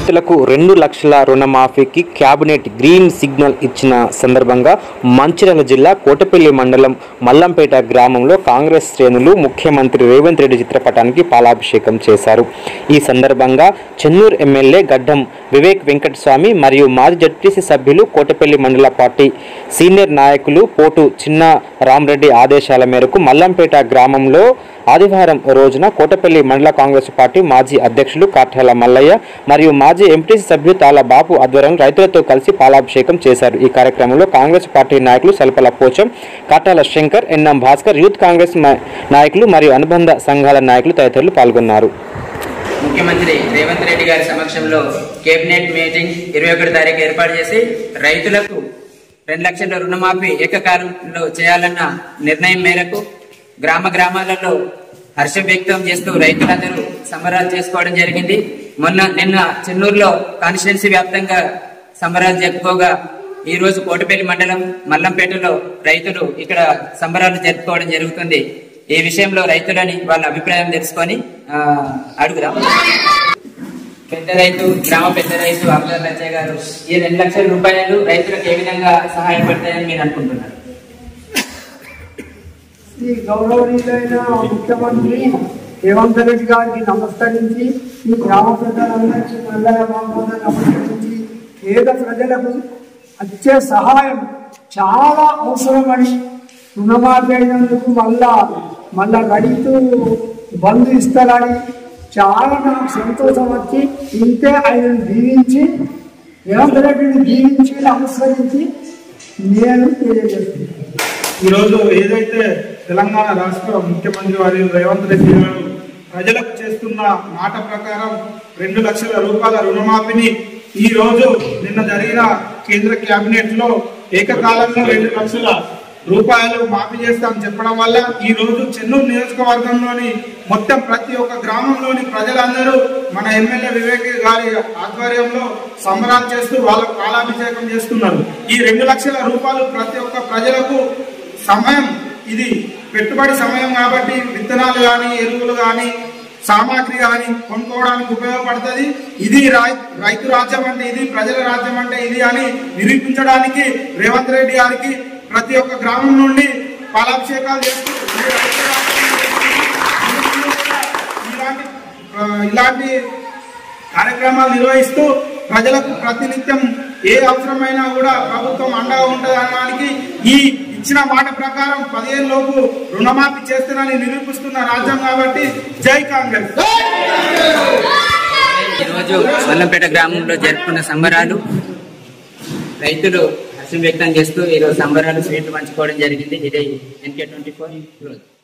రైతులకు 2 లక్షల రుణమాఫీకి కేబినెట్ గ్రీన్ సిగ్నల్ ఇచ్చిన సందర్భంగా మంచిర్యాల జిల్లా కోటపల్లి మండలం మల్లంపేట గ్రామంలో కాంగ్రెస్ శ్రేణులు ముఖ్యమంత్రి రేవంత్ రెడ్డి చిత్రపటానికి పాలాభిషేకం చేశారు. ఈ సందర్భంగా చెన్నూరు ఎమ్మెల్యే గడ్డం వివేక్ వెంకటస్వామి మరియు మాజీ జడ్పీసీ సభ్యులు కోటపల్లి మండల పార్టీ సీనియర్ నాయకులు పోటు చిన్న రామరెడ్డి ఆదేశాల మేరకు మల్లంపేట గ్రామంలో ఆదివారం రోజున కోటపల్లి మండల కాంగ్రెస్ పార్టీ మాజీ అధ్యక్షులు కాట్యాల మల్లయ్య మరియు మాజీ ఎంపీసీ సభ్యులు తాళ బాపు ఆధ్వర్యంలో రైతులతో కలిసి పాలాభిషేకం చేశారు. ఈ కార్యక్రమంలో కాంగ్రెస్ పార్టీ నాయకులు సల్పల పోచం, కాటాల శంకర్, ఎన్ఎం భాస్కర్, యూత్ కాంగ్రెస్ నాయకులు మరియు అనుబంధ సంఘాల నాయకులు తదితరులు పాల్గొన్నారు. ముఖ్యమంత్రి రేవంత్ రెడ్డి గారి సమక్షంలో కేబినెట్ మీటింగ్ 21 తారీఖు ఏర్పాటు చేసి రైతులకు 2 లక్షల రుణమాఫీ ఏకకాలంలో చేయాలన్న నిర్ణయం మేరకు గ్రామాలలో హర్షం వ్యక్తం చేస్తూ రైతులందరూ సంబరాలు చేసుకోవడం జరిగింది. నిన్న చెన్నూరులో కాన్స్టిట్యున్సీ వ్యాప్తంగా సంబరాలు జరుపుకోగా ఈ రోజు కోటపల్లి మండలం మల్లంపేటలో రైతులు ఇక్కడ సంబరాలు జరుపుకోవడం జరుగుతుంది. ఈ విషయంలో రైతులని వాళ్ళ అభిప్రాయం తెలుసుకొని అడుగుదాం. గ్రామ పెద్ద రైతు అబ్దుల్ లచ్చయ్య గారు, ఈ 2 లక్షల రూపాయలు రైతులకు ఏ విధంగా సహాయపడతాయని మీరు అనుకుంటున్నారు? ఈ గౌరవనీయులైన ముఖ్యమంత్రి రేవంత్ రెడ్డి గారికి నమస్కరించి, ఈ గ్రామ ప్రజలందరికీ మండల నమస్కరించి, పేద ప్రజలకు వచ్చే సహాయం చాలా అవసరమని రుణమాఫీ అయినందుకు మళ్ళా రైతు బంధు ఇస్తారని చాలా నాకు సంతోషం వచ్చి, ఇంతే ఆయనను దీవించి రేవంత్ రెడ్డిని దీవించి నమస్కరించి నేను తెలియజేస్తున్నాను. ఈరోజు ఏదైతే తెలంగాణ రాష్ట్ర ముఖ్యమంత్రి వారి రేవంత్ రెడ్డి గారు ప్రజలకు చేస్తున్న మాట ప్రకారం 2 లక్షల రూపాయల రుణమాఫీని ఈ రోజు నిన్న జరిగిన కేంద్ర కేబినెట్ లో ఏకకాలంలో 2 లక్షల రూపాయలు మాఫీ చేస్తామని చెప్పడం వల్ల ఈ రోజు చెన్నూరు నియోజకవర్గంలోని మొత్తం ప్రతి ఒక్క గ్రామంలోని ప్రజలందరూ మన ఎమ్మెల్యే వివేక్ గారి ఆధ్వర్యంలో సంబరాలు చేస్తూ వాళ్ళకు పాలాభిషేకం చేస్తున్నారు. ఈ 2 లక్షల రూపాయలు ప్రతి ఒక్క ప్రజలకు సమయం, ఇది పెట్టుబడి సమయం కాబట్టి విత్తనాలు కానీ, ఎరువులు కానీ, సామాగ్రి కానీ కొనుక్కోవడానికి ఉపయోగపడుతుంది. ఇది రైతు రాజ్యం అంటే ఇది, ప్రజల రాజ్యం అంటే ఇది అని నిరూపించడానికి రేవంత్ రెడ్డి గారికి ప్రతి ఒక్క గ్రామం నుండి పాలాభిషేకాలు చేస్తూ ఇలాంటి కార్యక్రమాలు నిర్వహిస్తూ ప్రజలకు ప్రతినిత్యం ఏ అవసరమైనా కూడా ప్రభుత్వం అండగా ఉంటుంది అనడానికి ఈ ఇచ్చిన మాట ప్రకారం 15 లోపు రుణమాఫీ చేస్తానని నిరూపిస్తున్న రాజ్యం కాబట్టి జై కాంగ్రెస్. ఈరోజు మల్లంపేట గ్రామంలో జరుపుకున్న సంబరాలు రైతులు హర్షం వ్యక్తం చేస్తూ ఈరోజు సంబరాలు స్వీట్లు పంచుకోవడం జరిగింది. ఇదే NK24 ఈరోజు.